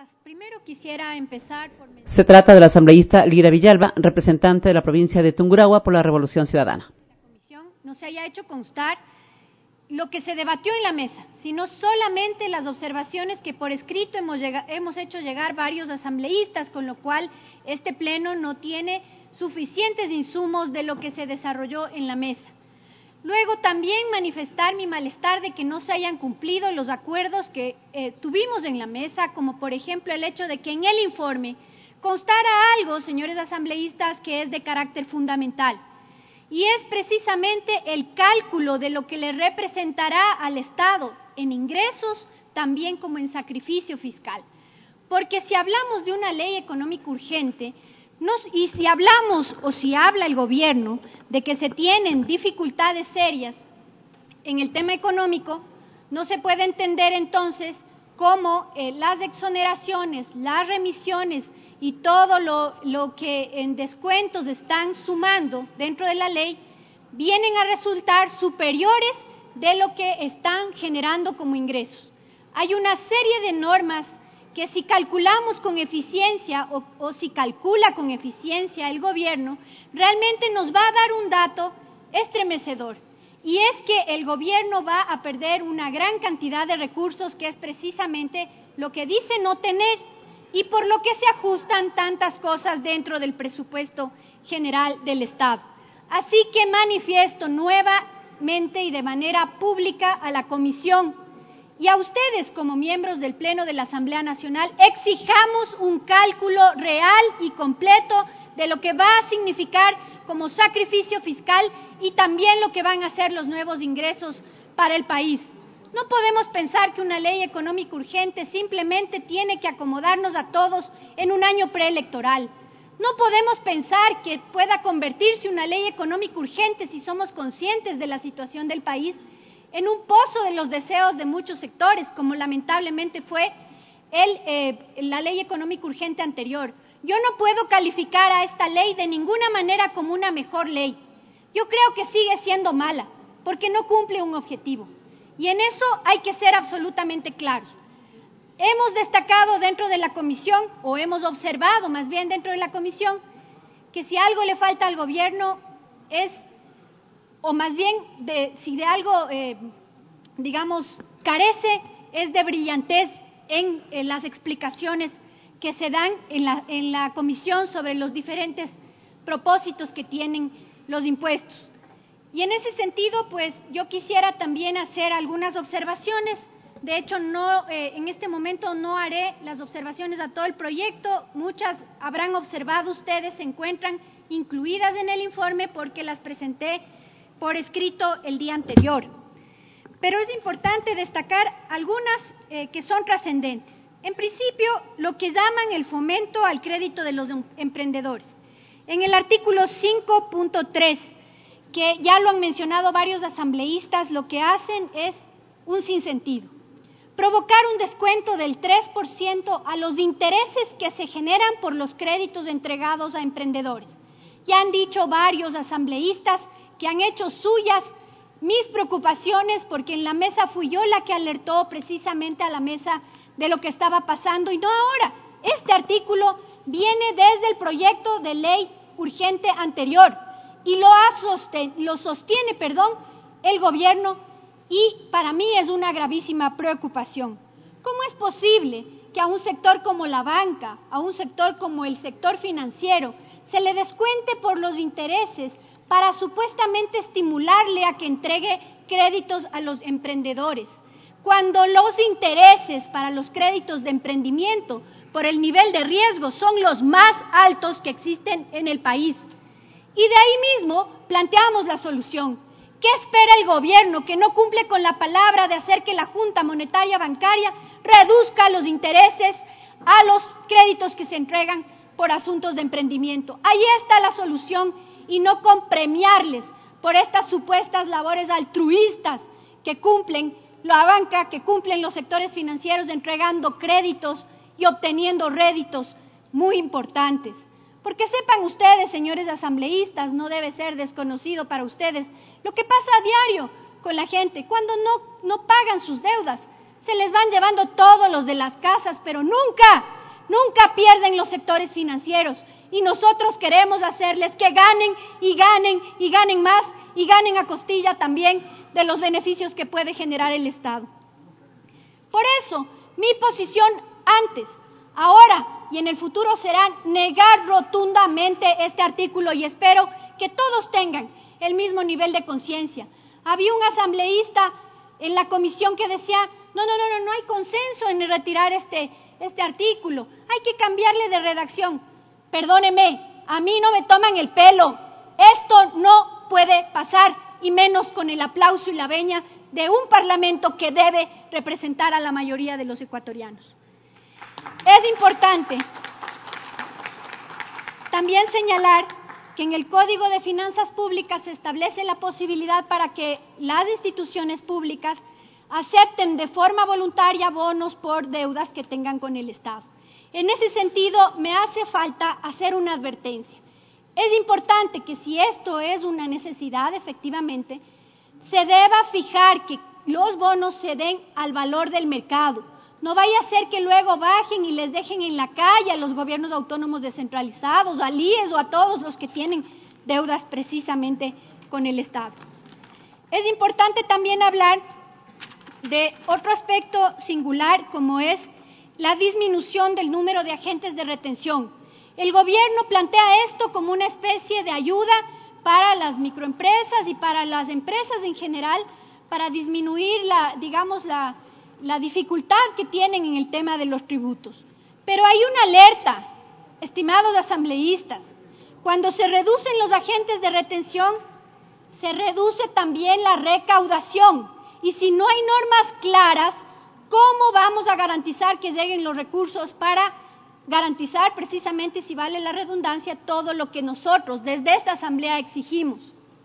Primero quisiera empezar por... Se trata de la asambleísta Lira Villalba, representante de la provincia de Tungurahua por la Revolución Ciudadana. La comisión no se haya hecho constar lo que se debatió en la mesa, sino solamente las observaciones que por escrito hemos hecho llegar varios asambleístas, con lo cual este pleno no tiene suficientes insumos de lo que se desarrolló en la mesa. Luego también manifestar mi malestar de que no se hayan cumplido los acuerdos que tuvimos en la mesa, como por ejemplo el hecho de que en el informe constara algo, señores asambleístas, que es de carácter fundamental, y es precisamente el cálculo de lo que le representará al Estado en ingresos, también como en sacrificio fiscal. Porque si hablamos de una ley económica urgente, y si hablamos o si habla el gobierno de que se tienen dificultades serias en el tema económico, no se puede entender entonces cómo las exoneraciones, las remisiones y todo lo que en descuentos están sumando dentro de la ley vienen a resultar superiores de lo que están generando como ingresos. Hay una serie de normas que si calculamos con eficiencia o si calcula con eficiencia el gobierno, realmente nos va a dar un dato estremecedor. Y es que el gobierno va a perder una gran cantidad de recursos, que es precisamente lo que dice no tener, y por lo que se ajustan tantas cosas dentro del presupuesto general del Estado. Así que manifiesto nuevamente y de manera pública a la Comisión y a ustedes como miembros del Pleno de la Asamblea Nacional, exijamos un cálculo real y completo de lo que va a significar como sacrificio fiscal y también lo que van a ser los nuevos ingresos para el país. No podemos pensar que una ley económica urgente simplemente tiene que acomodarnos a todos en un año preelectoral. No podemos pensar que pueda convertirse una ley económica urgente, si somos conscientes de la situación del país, en un pozo de los deseos de muchos sectores, como lamentablemente fue la ley económica urgente anterior. Yo no puedo calificar a esta ley de ninguna manera como una mejor ley. Yo creo que sigue siendo mala, porque no cumple un objetivo. Y en eso hay que ser absolutamente claros. Hemos destacado dentro de la comisión, o hemos observado más bien dentro de la comisión, que si algo le falta al gobierno es, o más bien si de algo, digamos, carece, es de brillantez en las explicaciones que se dan en la comisión sobre los diferentes propósitos que tienen los impuestos. Y en ese sentido, pues yo quisiera también hacer algunas observaciones. De hecho, en este momento no haré las observaciones a todo el proyecto. Muchas habrán observado ustedes, se encuentran incluidas en el informe porque las presenté por escrito el día anterior. Pero es importante destacar algunas que son trascendentes. En principio, lo que llaman el fomento al crédito de los emprendedores. En el artículo 5.3, que ya lo han mencionado varios asambleístas, lo que hacen es un sinsentido. Provocar un descuento del 3% a los intereses que se generan por los créditos entregados a emprendedores. Ya han dicho varios asambleístas que han hecho suyas mis preocupaciones, porque en la mesa fui yo la que alertó precisamente a la mesa de lo que estaba pasando, y no ahora. Este artículo viene desde el proyecto de ley urgente anterior y lo sostiene el gobierno, y para mí es una gravísima preocupación. ¿Cómo es posible que a un sector como la banca, a un sector como el sector financiero, se le descuente por los intereses para supuestamente estimularle a que entregue créditos a los emprendedores, cuando los intereses para los créditos de emprendimiento por el nivel de riesgo son los más altos que existen en el país? Y de ahí mismo planteamos la solución. ¿Qué espera el gobierno que no cumple con la palabra de hacer que la Junta Monetaria Bancaria reduzca los intereses a los créditos que se entregan por asuntos de emprendimiento? Ahí está la solución, y no con premiarles por estas supuestas labores altruistas que cumplen la banca, que cumplen los sectores financieros entregando créditos y obteniendo réditos muy importantes. Porque sepan ustedes, señores asambleístas, no debe ser desconocido para ustedes lo que pasa a diario con la gente cuando no pagan sus deudas. Se les van llevando todos los de las casas, pero nunca pierden los sectores financieros. Y nosotros queremos hacerles que ganen y ganen y ganen más y ganen a costilla también de los beneficios que puede generar el Estado. Por eso, mi posición antes, ahora y en el futuro será negar rotundamente este artículo y espero que todos tengan el mismo nivel de conciencia. Había un asambleísta en la comisión que decía, no hay consenso en retirar este artículo, hay que cambiarle de redacción. Perdóneme, a mí no me toman el pelo, esto no puede pasar, y menos con el aplauso y la veña de un parlamento que debe representar a la mayoría de los ecuatorianos. Es importante también señalar que en el Código de Finanzas Públicas se establece la posibilidad para que las instituciones públicas acepten de forma voluntaria bonos por deudas que tengan con el Estado. En ese sentido, me hace falta hacer una advertencia. Es importante que si esto es una necesidad, efectivamente, se deba fijar que los bonos se den al valor del mercado. No vaya a ser que luego bajen y les dejen en la calle a los gobiernos autónomos descentralizados, al IES o a todos los que tienen deudas precisamente con el Estado. Es importante también hablar de otro aspecto singular, como es la disminución del número de agentes de retención. El gobierno plantea esto como una especie de ayuda para las microempresas y para las empresas en general, para disminuir la dificultad que tienen en el tema de los tributos. Pero hay una alerta, estimados asambleístas. Cuando se reducen los agentes de retención, se reduce también la recaudación. Y si no hay normas claras, ¿cómo vamos a garantizar que lleguen los recursos para garantizar precisamente, si vale la redundancia, todo lo que nosotros desde esta Asamblea exigimos?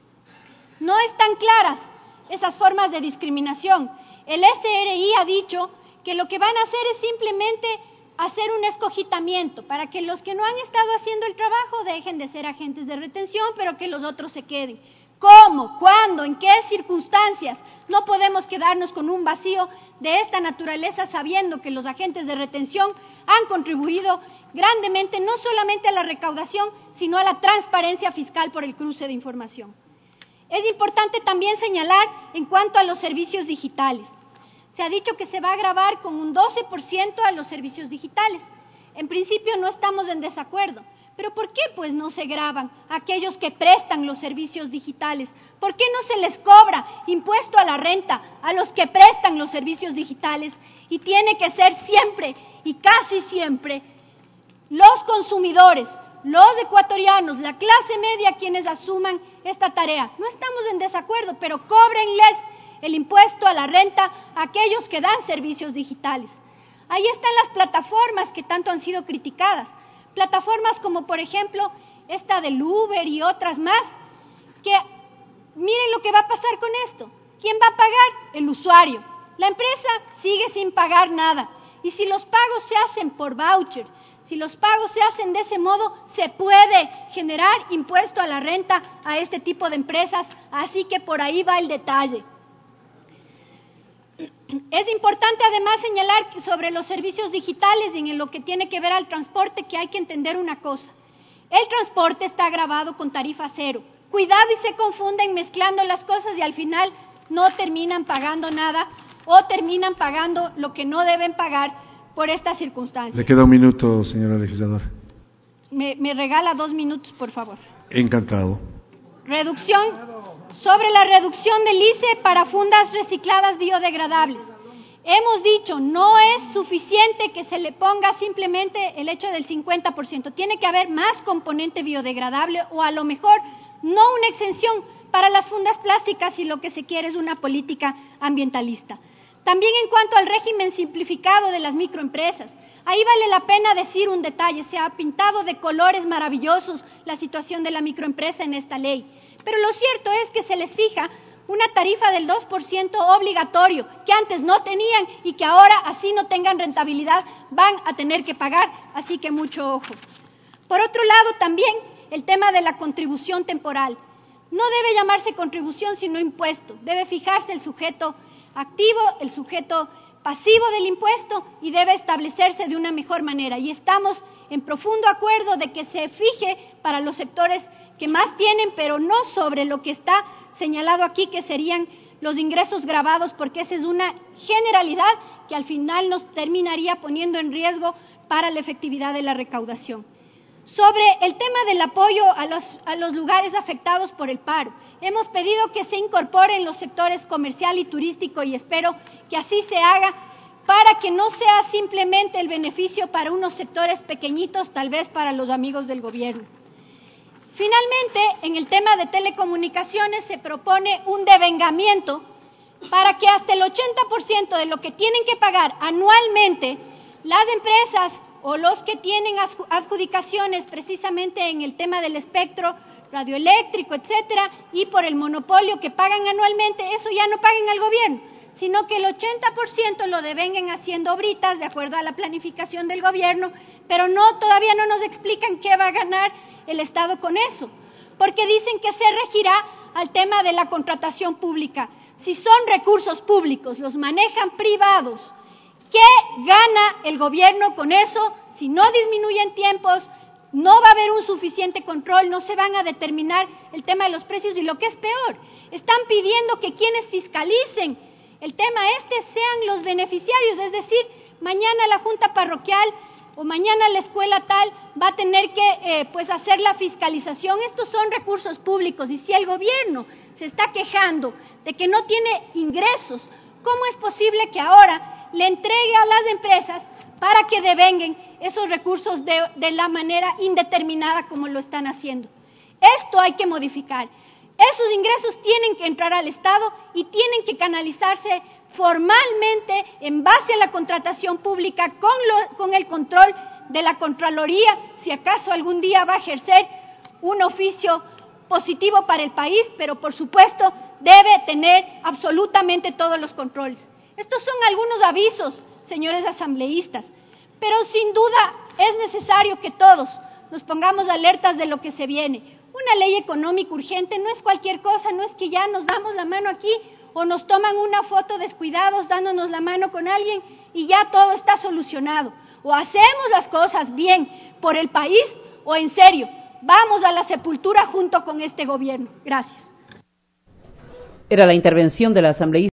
No están claras esas formas de discriminación. El SRI ha dicho que lo que van a hacer es simplemente hacer un escogitamiento para que los que no han estado haciendo el trabajo dejen de ser agentes de retención, pero que los otros se queden. ¿Cómo? ¿Cuándo? ¿En qué circunstancias? No podemos quedarnos con un vacío de esta naturaleza sabiendo que los agentes de retención han contribuido grandemente no solamente a la recaudación, sino a la transparencia fiscal por el cruce de información. Es importante también señalar en cuanto a los servicios digitales. Se ha dicho que se va a gravar con un 12% a los servicios digitales. En principio no estamos en desacuerdo. ¿Pero por qué pues no se graban aquellos que prestan los servicios digitales? ¿Por qué no se les cobra impuesto a la renta a los que prestan los servicios digitales? Y tiene que ser siempre y casi siempre los consumidores, los ecuatorianos, la clase media quienes asuman esta tarea. No estamos en desacuerdo, pero cóbrenles el impuesto a la renta a aquellos que dan servicios digitales. Ahí están las plataformas que tanto han sido criticadas. Plataformas como, por ejemplo, esta del Uber y otras más, que miren lo que va a pasar con esto. ¿Quién va a pagar? El usuario. La empresa sigue sin pagar nada. Y si los pagos se hacen por voucher, si los pagos se hacen de ese modo, se puede generar impuesto a la renta a este tipo de empresas. Así que por ahí va el detalle. Es importante además señalar que sobre los servicios digitales y en lo que tiene que ver al transporte, que hay que entender una cosa. El transporte está grabado con tarifa cero. Cuidado y se confunden mezclando las cosas y al final no terminan pagando nada o terminan pagando lo que no deben pagar por estas circunstancias. Le queda un minuto, señora legisladora. Me regala 2 minutos, por favor. Encantado. Sobre la reducción del ICE para fundas recicladas biodegradables. Hemos dicho, no es suficiente que se le ponga simplemente el hecho del 50%. Tiene que haber más componente biodegradable o a lo mejor no una exención para las fundas plásticas si lo que se quiere es una política ambientalista. También en cuanto al régimen simplificado de las microempresas, ahí vale la pena decir un detalle. Se ha pintado de colores maravillosos la situación de la microempresa en esta ley. Pero lo cierto es que se les fija una tarifa del 2% obligatorio, que antes no tenían y que ahora, así no tengan rentabilidad, van a tener que pagar, así que mucho ojo. Por otro lado, también el tema de la contribución temporal. No debe llamarse contribución sino impuesto, debe fijarse el sujeto activo, el sujeto pasivo del impuesto y debe establecerse de una mejor manera. Y estamos en profundo acuerdo de que se fije para los sectores que más tienen, pero no sobre lo que está señalado aquí, que serían los ingresos gravados, porque esa es una generalidad que al final nos terminaría poniendo en riesgo para la efectividad de la recaudación. Sobre el tema del apoyo a los lugares afectados por el paro, hemos pedido que se incorporen los sectores comercial y turístico y espero que así se haga para que no sea simplemente el beneficio para unos sectores pequeñitos, tal vez para los amigos del gobierno. Finalmente, en el tema de telecomunicaciones se propone un devengamiento para que hasta el 80% de lo que tienen que pagar anualmente las empresas o los que tienen adjudicaciones precisamente en el tema del espectro radioeléctrico, etcétera, y por el monopolio que pagan anualmente, eso ya no paguen al gobierno, sino que el 80% lo devenguen haciendo obritas de acuerdo a la planificación del gobierno, pero todavía no nos explican qué va a ganar el Estado con eso, porque dicen que se regirá al tema de la contratación pública. Si son recursos públicos, los manejan privados, ¿qué gana el gobierno con eso? Si no disminuyen tiempos, no va a haber un suficiente control, no se van a determinar el tema de los precios y lo que es peor, están pidiendo que quienes fiscalicen el tema sean los beneficiarios, es decir, mañana la junta parroquial o mañana la escuela tal va a tener que hacer la fiscalización. Estos son recursos públicos y si el gobierno se está quejando de que no tiene ingresos, ¿cómo es posible que ahora le entregue a las empresas para que devenguen esos recursos de la manera indeterminada como lo están haciendo? Esto hay que modificar. Esos ingresos tienen que entrar al Estado y tienen que canalizarse formalmente en base a la contratación pública con el control de la Contraloría, si acaso algún día va a ejercer un oficio positivo para el país, pero por supuesto debe tener absolutamente todos los controles. Estos son algunos avisos, señores asambleístas, pero sin duda es necesario que todos nos pongamos alertas de lo que se viene. Una ley económica urgente no es cualquier cosa, no es que ya nos damos la mano aquí o nos toman una foto descuidados dándonos la mano con alguien y ya todo está solucionado. O hacemos las cosas bien por el país o en serio, vamos a la sepultura junto con este gobierno. Gracias. Era la intervención de la asambleísta.